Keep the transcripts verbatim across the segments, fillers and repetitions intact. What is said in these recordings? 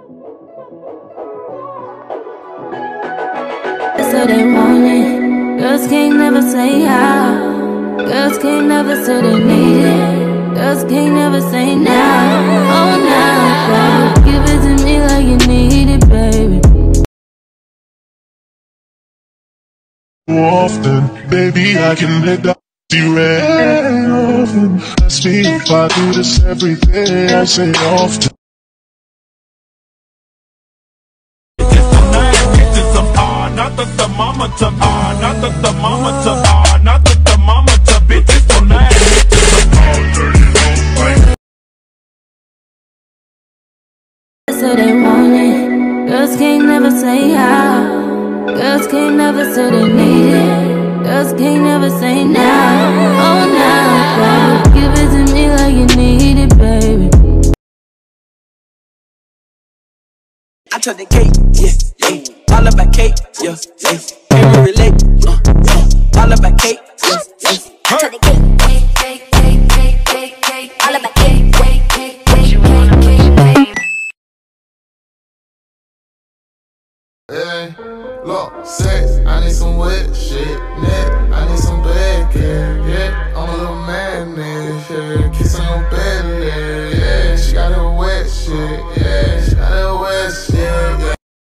So they want it. Girls can't never say how. Girls can't never say they need it. Girls can't never say now. Oh, now, baby. Give it to me like you need it, baby. Often, baby, I can make that you rain often. Ask me if I do this every day. I say often. Not the thermometer, ah, not the thermometer, ah, not the thermometer, bitches don't act. So they want it. Girls can't never say how. Girls can't never say they need it. Girls can't never say now. Oh, now, baby. Give it to me like you need it, baby. I took the cake, yeah, yeah. All about cake, yeah, yeah. Can you relate? Uh, uh. All about cake, yeah, yeah. I took the cake, cake, cake, cake, cake, cake, cake. All about cake, cake, cake, cake, cake, cake. Hey, look, sex, I need some wet shit, neck, I need some bad care, yeah. I'm a little man, yeah. Kiss on your belly, yeah. She got that wet shit, yeah. She got that wet shit, yeah.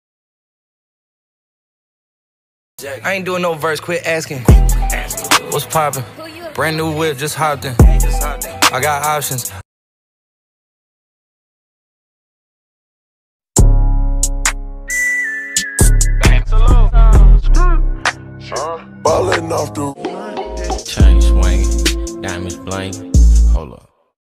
I ain't doing no verse, quit asking. What's poppin'? Brand new whip, just hopped in. I got options. Ballin' off the chain swinging, diamonds blinking. Hold up.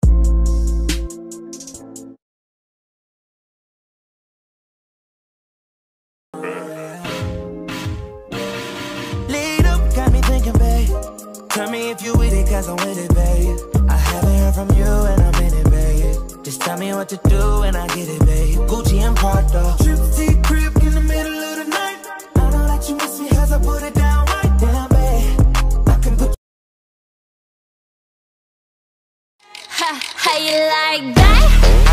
Tell me if you with it, cause I'm with it, babe. I haven't heard from you and I'm in it, babe. Just tell me what to do and I get it, babe. Gucci and Prada. Trip to crib in the middle of the night. I know that you miss me as I put it down right down, babe. I can put Ha, how you like that?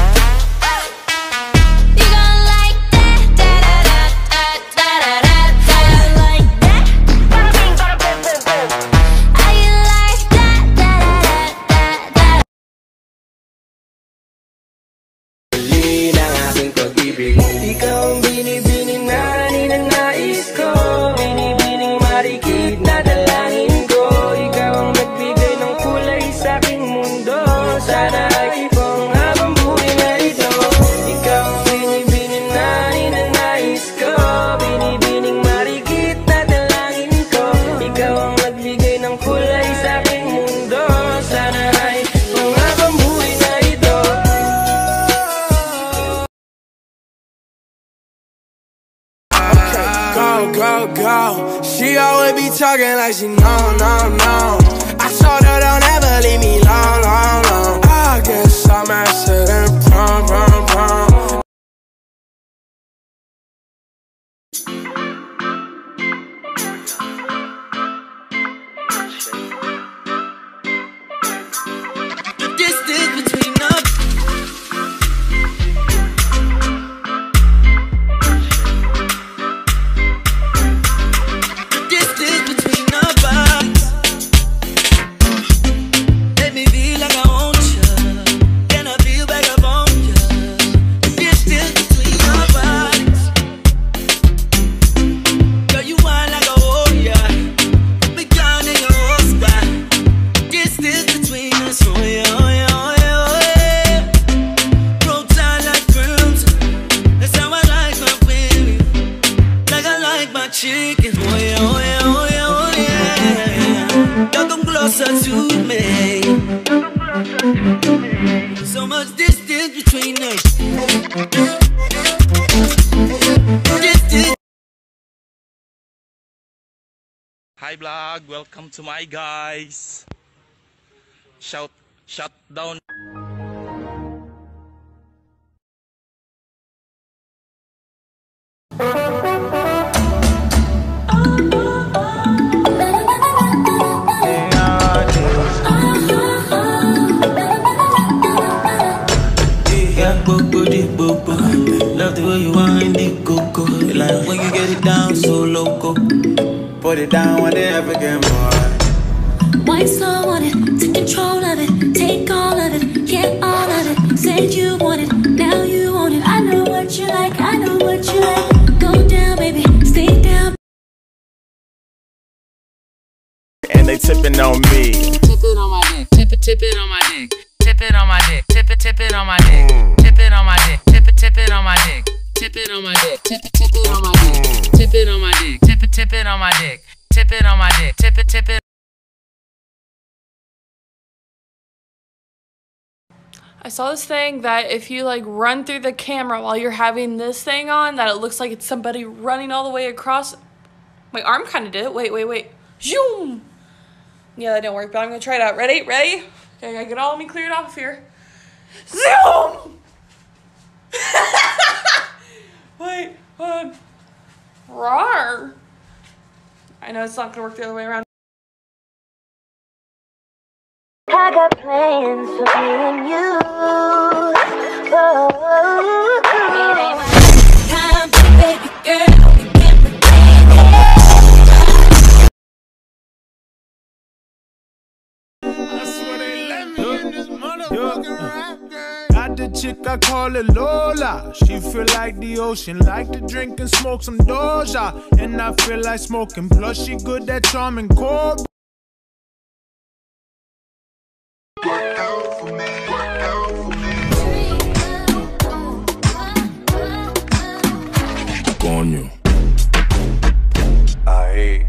Go, go. She always be talking like she know, no, no. I told her don't ever leave me long, long, long. I guess I'm accident prom, prom, prom. The distance between us. Chicken, oh yeah, oh yeah, oh yeah, oh yeah. Y'all come closer to me. So much distance between us. Distance. Hi vlog, welcome to my guys. Shout, shut down. it down when they ever get more. Why slow on it? Take control of it. Take all of it. Get all of it. Said you want it. Now you want it. I know what you like. I know what you like. Go down, baby. Stay down. And they tipping on me. Tip it on my dick. Tip it, tip it on my dick. Tip it on my dick. Tip it, tip it on my dick. Tip it on my dick. Tip it, tip it on my dick. Tip it on my dick. Tip it, tip it on my dick. Tip it on my dick. Tip it, tip it on my dick. Tip it on my dick. Tip it, tip it. I saw this thing that if you like run through the camera while you're having this thing on, that it looks like it's somebody running all the way across. My arm kind of did it. Wait, wait, wait. Zoom. Yeah, that didn't work, but I'm gonna try it out. Ready? Ready? Okay, I gotta get all of me cleared off here. Zoom! Wait, hold on. Rawr. I know it's not gonna work the other way around. I got plans for me and you. Oh, it ain't my time, baby girl. We can't pretend it. I swear they let me in this motherfucking rap game. Got the chick, I call it Lola. She feel like the ocean, like to drink and smoke some Doja. And I feel like smoking, plus she good at charming cold. Work out for me, work out for me. Coño. Ahí.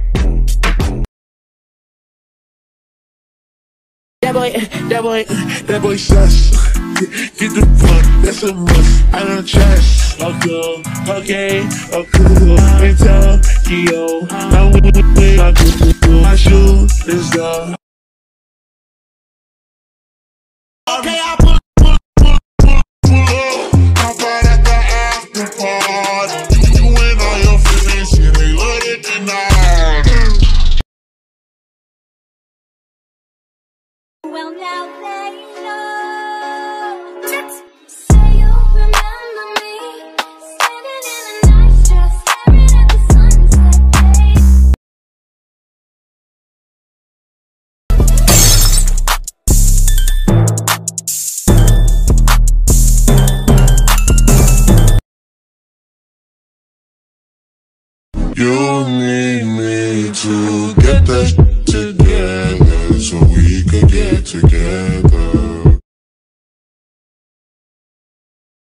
That boy, that boy, that boy sus. Get the fuck, that's a must. I don't trust. Okay, okay, okay. In Tokyo, I'm with my shoe is the. Okay, I pull, pull, pull, pull, pull up. I'm right at the after party. You and all your friends, yeah, they love it tonight. Well, now they know. Say you remember me, standing in a nice dress, staring at the sunset, babe. You need me to get that.